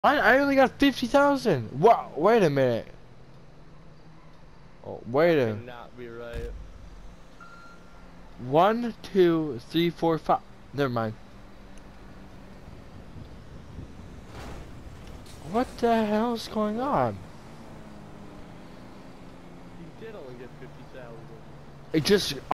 I only got 50,000. Wow, wait a minute. Oh, wait a. Cannot be right. 1, 2, 3, 4, 5. Never mind. What the hell is going on? He did only get 50,000. It just